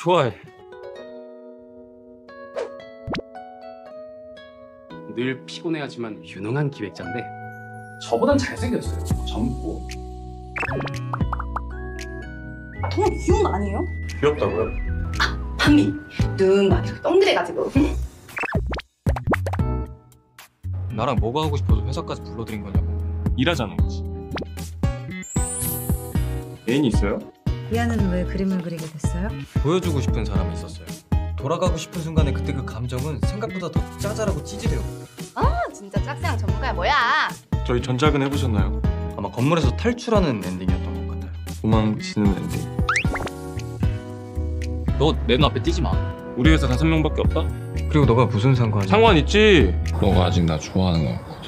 좋아해. 늘 피곤해하지만 유능한 기획자인데 저보단 잘생겼어요. 젊고. 정말 귀여운 거 아니에요? 귀엽다고요? 밤비 눈 막 이렇게 동그래가지고. 나랑 뭐가 하고 싶어서 회사까지 불러들인 거냐고. 일하자는 거지. 애인이 있어요? 미아는 왜 그림을 그리게 됐어요? 보여주고 싶은 사람이 있었어요. 돌아가고 싶은 순간에 그때 그 감정은 생각보다 더 짜잘하고 찌질해요. 진짜 짝사랑 전문가야 뭐야? 저희 전작은 해보셨나요? 아마 건물에서 탈출하는 엔딩이었던 것 같아요. 도망치는 엔딩. 너 내 눈앞에 띄지 마. 우리 회사 5명밖에 없다? 그리고 너가 무슨 상관이야? 상관 있지. 너가 아직 나 좋아하는 거